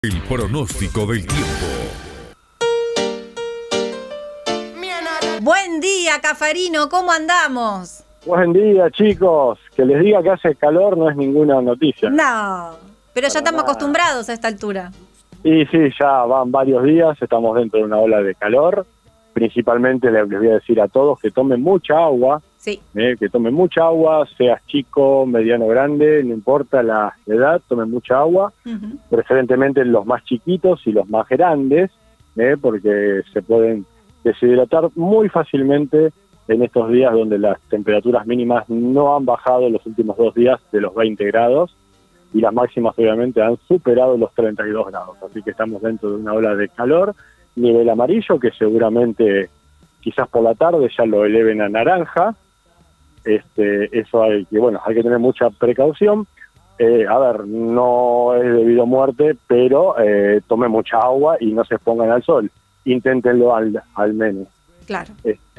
El pronóstico del tiempo. Buen día, Cafarino, ¿cómo andamos? Buen día, chicos. Que les diga que hace calor no es ninguna noticia. No, pero ya estamos nada. acostumbrados a esta altura. Y sí, ya van varios días, estamos dentro de una ola de calor. Principalmente les voy a decir a todos que tomen mucha agua, Sí. que tomen mucha agua, seas chico, mediano, grande, no importa la edad, tomen mucha agua, preferentemente los más chiquitos y los más grandes, porque se pueden deshidratar muy fácilmente en estos días donde las temperaturas mínimas no han bajado en los últimos 2 días de los 20 grados y las máximas obviamente han superado los 32 grados, así que estamos dentro de una ola de calor, nivel amarillo que seguramente quizás por la tarde ya lo eleven a naranja. Eso hay que tener mucha precaución. A ver, no es debido a muerte, pero tomen mucha agua y no se expongan al sol. Inténtenlo al menos. Claro.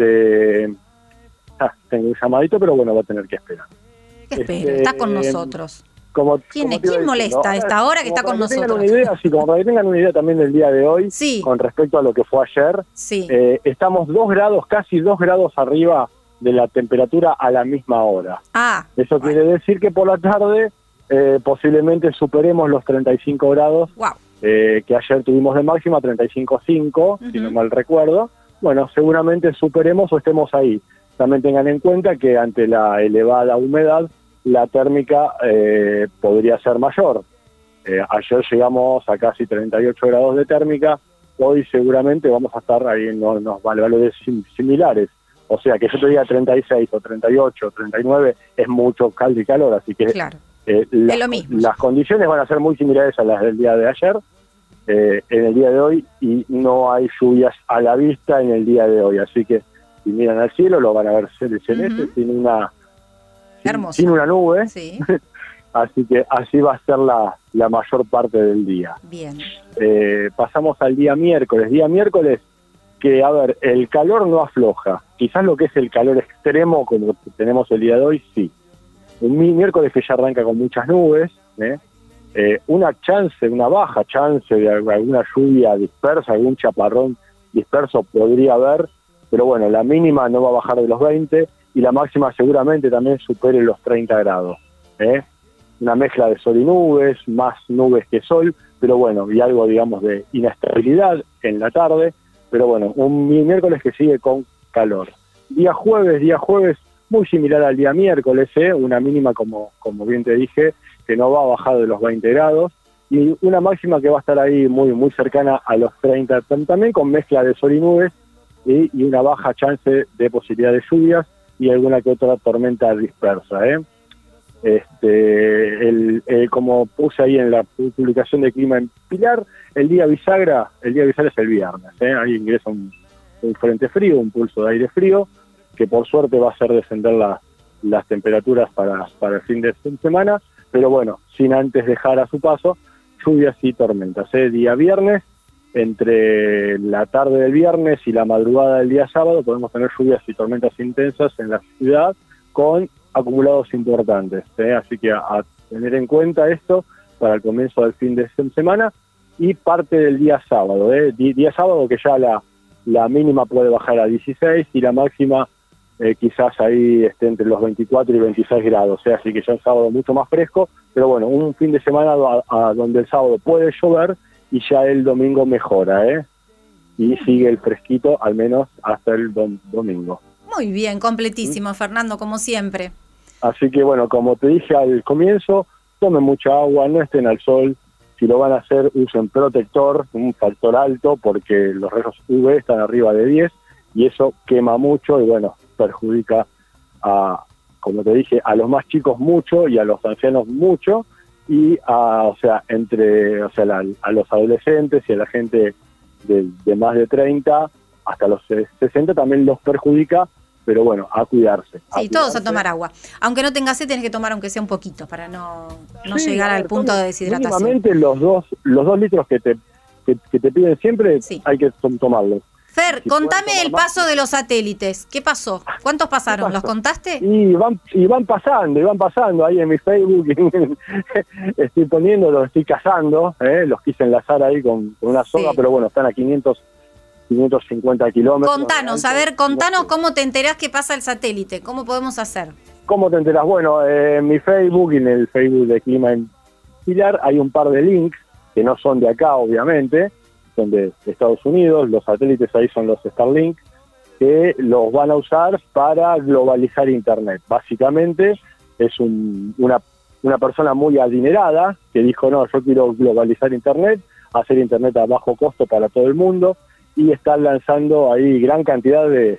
Tengo un llamadito, pero bueno, va a tener que esperar. ¿Qué espera? Está con nosotros. ¿Quién molesta a esta hora que está con nosotros? Como para que tengan una idea también del día de hoy, Sí. con respecto a lo que fue ayer, Sí. estamos 2 grados, casi 2 grados arriba de la temperatura a la misma hora. Eso quiere decir que por la tarde posiblemente superemos los 35 grados Wow. que ayer tuvimos de máxima, 35,5, si no mal recuerdo. Bueno, seguramente superemos o estemos ahí. También tengan en cuenta que ante la elevada humedad, la térmica podría ser mayor. Ayer llegamos a casi 38 grados de térmica, hoy seguramente vamos a estar ahí en unos valores similares. O sea, que yo te diga 36 o 38 o 39 es mucho caldo y calor, así que Claro. Es lo mismo. Las condiciones van a ser muy similares a las del día de ayer, en el día de hoy, y no hay lluvias a la vista en el día de hoy. Así que si miran al cielo lo van a ver celeste, sin una nube. Sí. Así que así va a ser la mayor parte del día. Bien. Pasamos al día miércoles. Día miércoles que, a ver, el calor no afloja. Quizás lo que es el calor extremo, como lo que tenemos el día de hoy, sí. Un miércoles que ya arranca con muchas nubes, una baja chance de alguna lluvia dispersa, algún chaparrón disperso podría haber, pero bueno, la mínima no va a bajar de los 20 y la máxima seguramente también supere los 30 grados. Una mezcla de sol y nubes, más nubes que sol, pero bueno, y algo, digamos, de inestabilidad en la tarde, pero bueno, un miércoles que sigue con calor. Día jueves, muy similar al día miércoles, una mínima, como bien te dije, que no va a bajar de los 20 grados, y una máxima que va a estar ahí muy, muy cercana a los 30, también con mezcla de sol y nubes, y una baja chance de posibilidad de lluvias, y alguna que otra tormenta dispersa, como puse ahí en la publicación de Clima en Pilar, el día bisagra es el viernes, ahí ingresa un frente frío, un pulso de aire frío, que por suerte va a hacer descender las temperaturas para el fin de semana, pero bueno, sin antes dejar a su paso lluvias y tormentas. Día viernes, entre la tarde del viernes y la madrugada del día sábado podemos tener lluvias y tormentas intensas en la ciudad con acumulados importantes, así que a tener en cuenta esto para el comienzo del fin de semana y parte del día sábado, día sábado que ya la mínima puede bajar a 16 y la máxima quizás ahí esté entre los 24 y 26 grados, así que ya es sábado mucho más fresco, pero bueno, un fin de semana donde el sábado puede llover y ya el domingo mejora, y sigue el fresquito al menos hasta el domingo. Muy bien, completísimo, Fernando, como siempre. Así que bueno, como te dije al comienzo, tomen mucha agua, no estén al sol, si lo van a hacer usen protector, un factor alto, porque los rayos UV están arriba de 10 y eso quema mucho y bueno, perjudica como te dije, a los más chicos mucho y a los ancianos mucho, y a los adolescentes y a la gente de más de 30 hasta los 60 también los perjudica, pero bueno, a cuidarse. Sí, todos a tomar agua. Aunque no tengas sed, tienes que tomar aunque sea un poquito para no llegar al punto de deshidratación. Mínimamente los dos litros que te piden siempre, sí, hay que tomarlos. Fer, Si contame pueden el tomar paso de los satélites. ¿Qué pasó? ¿Cuántos pasaron? ¿Los contaste? Y van pasando ahí en mi Facebook. Estoy los estoy cazando, los quise enlazar ahí con una soga, Sí. pero bueno, están a 550 kilómetros. Contanos, a ver, contanos cómo te enterás que pasa el satélite. ¿Cómo podemos hacer? ¿Cómo te enteras? Bueno, en mi Facebook y en el Facebook de Clima en Pilar hay un par de links que no son de acá, obviamente, son de Estados Unidos. Los satélites ahí son los Starlink, que los van a usar para globalizar Internet. Básicamente es una persona muy adinerada que dijo, no, yo quiero globalizar Internet, hacer Internet a bajo costo para todo el mundo, y están lanzando ahí gran cantidad de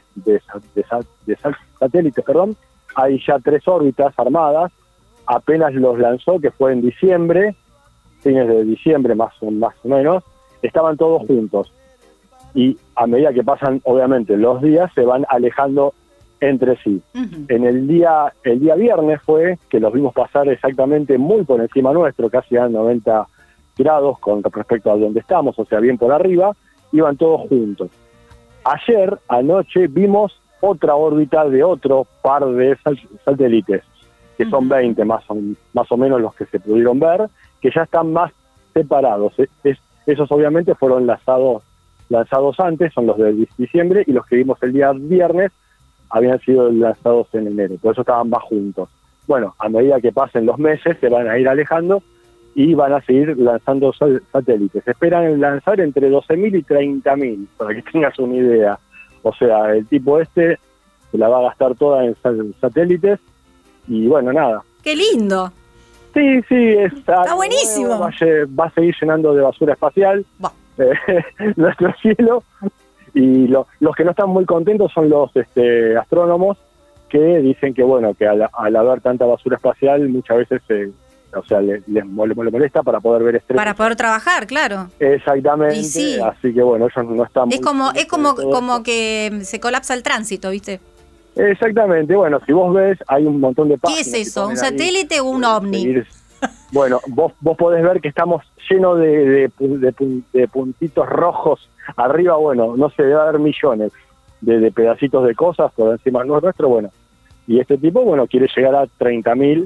satélites, perdón. Hay ya 3 órbitas armadas, apenas los lanzó, que fue en diciembre, fines de diciembre más o menos, estaban todos juntos. Y a medida que pasan, obviamente, los días, se van alejando entre sí. Ujú. En el día viernes fue que los vimos pasar exactamente muy por encima nuestro, casi a 90 grados con respecto a donde estamos, o sea, bien por arriba, iban todos juntos. Ayer, anoche, vimos otra órbita de otro par de satélites, que son 20 más o menos los que se pudieron ver, que ya están más separados. Esos obviamente fueron lanzados antes, son los de diciembre, y los que vimos el día viernes habían sido lanzados en enero, por eso estaban más juntos. Bueno, a medida que pasen los meses se van a ir alejando y van a seguir lanzando satélites. Esperan lanzar entre 12.000 y 30.000, para que tengas una idea. O sea, el tipo se la va a gastar toda en satélites y bueno, nada. ¡Qué lindo! Sí, está buenísimo. Va a seguir llenando de basura espacial Bah. nuestro cielo, y los que no están muy contentos son los astrónomos, que dicen que bueno, que al haber tanta basura espacial muchas veces les molesta para poder ver estrellas. Para poder trabajar, claro. Exactamente, Y sí. así que bueno, ellos no están Es muy como contentos de todo esto. que se colapsa el tránsito, ¿viste? Exactamente, bueno, si vos ves, hay un montón de ¿Qué páginas. es que eso? ¿Un ponen ahí, satélite o un ovni? Bueno, vos podés ver que estamos llenos de puntitos rojos arriba. Bueno, no sé, debe haber millones de pedacitos de cosas por encima nuestro, bueno. Y este tipo, bueno, quiere llegar a 30.000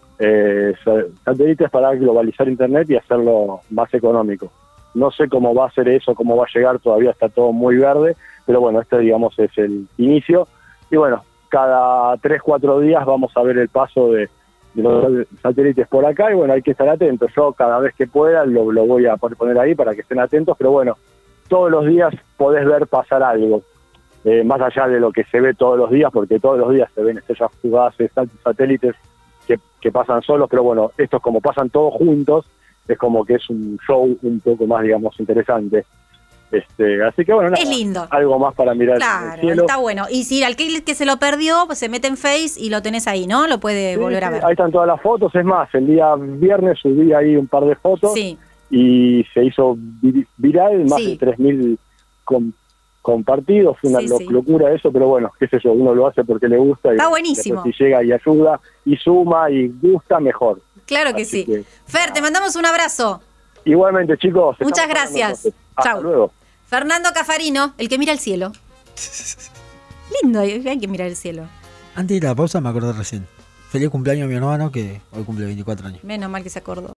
satélites para globalizar Internet y hacerlo más económico. No sé cómo va a ser eso, cómo va a llegar, todavía está todo muy verde, pero bueno, digamos es el inicio. Y bueno, cada 3-4 días vamos a ver el paso de los satélites por acá, y bueno, hay que estar atentos. Yo cada vez que pueda lo voy a poner ahí para que estén atentos, pero bueno, todos los días podés ver pasar algo, más allá de lo que se ve todos los días, porque todos los días se ven estrellas fugaces, satélites que pasan solos, pero bueno, estos como pasan todos juntos, es como que es un show un poco más, digamos, interesante. Así que bueno, nada, Es lindo. algo más para mirar Claro, el cielo. está bueno. Y si al que se lo perdió, pues se mete en Face y lo tenés ahí, ¿no? Lo puede Sí, volver a sí, ver. ahí están todas las fotos. Es más, el día viernes subí ahí un par de fotos Sí. y se hizo viral, más Sí. de 3.000 compartidos. Fue una Sí. locura eso, pero bueno, qué sé yo, uno lo hace porque le gusta. Y Está buenísimo. después si llega y ayuda y suma y gusta, mejor. Claro que Así sí. que, Fer, te mandamos un abrazo. igualmente, chicos. Muchas estamos hablando gracias. entonces. Hasta Chau. luego. Fernando Cafarino, el que mira el cielo. Lindo, hay que mirar el cielo. Antes de la pausa me acordé recién. Feliz cumpleaños a mi hermano que hoy cumple 24 años. Menos mal que se acordó.